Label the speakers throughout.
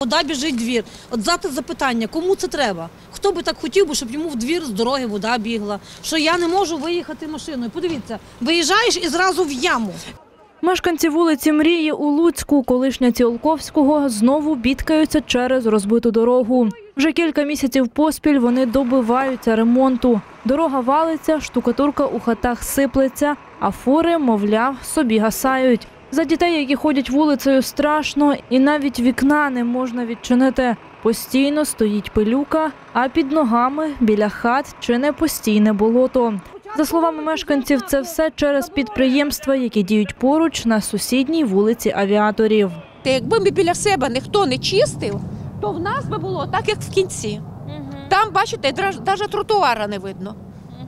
Speaker 1: куди біжить двір. От завтра запитання, кому це треба? Хто би так хотів, щоб йому в двір з дороги вода бігла, що я не можу виїхати машиною. Подивіться, виїжджаєш і зразу в яму.
Speaker 2: Мешканці вулиці Мрії у Луцьку, колишня Ціолковського, знову бідкаються через розбиту дорогу. Вже кілька місяців поспіль вони добиваються ремонту. Дорога валиться, штукатурка у хатах сиплеться, а фури, мовляв, собі гасають. За дітей, які ходять вулицею, страшно, і навіть вікна не можна відчинити. Постійно стоїть пилюка, а під ногами біля хат чи не постійне болото. За словами мешканців, це все через підприємства, які діють поруч на сусідній вулиці Авіаторів.
Speaker 3: Якби ми біля себе ніхто не чистив, то в нас би було так, як в кінці. Там, бачите, навіть тротуара не видно.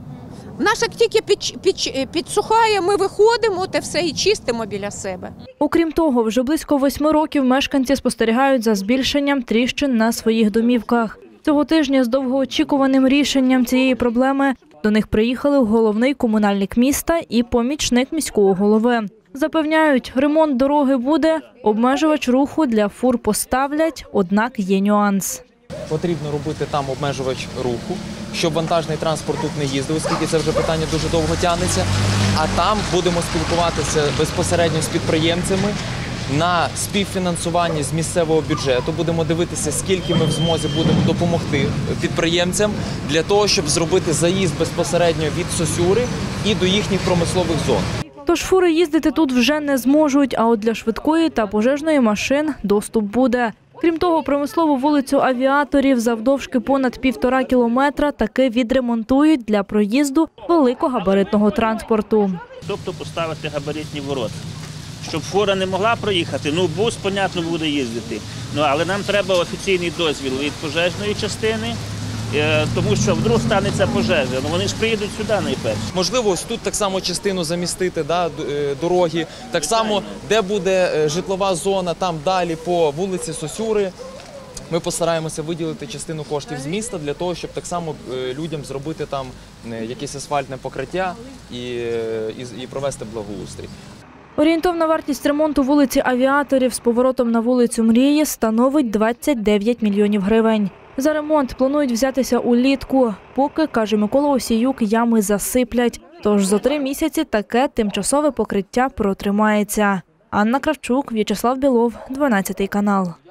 Speaker 3: В нас як тільки підсухає, ми виходимо та все і чистимо біля себе.
Speaker 2: Окрім того, вже близько 8 років мешканці спостерігають за збільшенням тріщин на своїх домівках. Цього тижня з довгоочікуваним рішенням цієї проблеми до них приїхали головний комунальник міста і помічник міського голови. Запевняють, ремонт дороги буде, обмежувач руху для фур поставлять, однак є нюанс.
Speaker 4: Потрібно робити там обмежувач руху, щоб вантажний транспорт тут не їздив, оскільки це вже питання дуже довго тягнеться. А там будемо спілкуватися безпосередньо з підприємцями на співфінансуванні з місцевого бюджету. Будемо дивитися, скільки ми в змозі будемо допомогти підприємцям для того, щоб зробити заїзд безпосередньо від Сосюри і до їхніх промислових зон.
Speaker 2: Тож фури їздити тут вже не зможуть, а от для швидкої та пожежної машин доступ буде. Крім того, промислову вулицю Авіаторів завдовжки понад 1,5 кілометра таки відремонтують для проїзду великогабаритного транспорту.
Speaker 5: Тобто поставити габаритні ворота, щоб фура не могла проїхати. Бус, понятно, буде їздити. Але нам треба офіційний дозвіл від пожежної частини, тому що вдруг станеться пожежа. Вони ж приїдуть сюди найперше.
Speaker 4: Можливо, ось тут так само частину замістити дороги, так само, де буде житлова зона, там далі по вулиці Сосюри. Ми постараємося виділити частину коштів з міста для того, щоб так само людям зробити там якесь асфальтне покриття і провести благоустрій.
Speaker 2: Орієнтовна вартість ремонту вулиці Авіаторів з поворотом на вулицю Мрії становить 29 мільйонів гривень. За ремонт планують взятися улітку. Поки, каже Микола Осіюк, ями засиплять. Тож за 3 місяці таке тимчасове покриття протримається. Анна Кравчук, В'ячеслав Білов, 12 канал.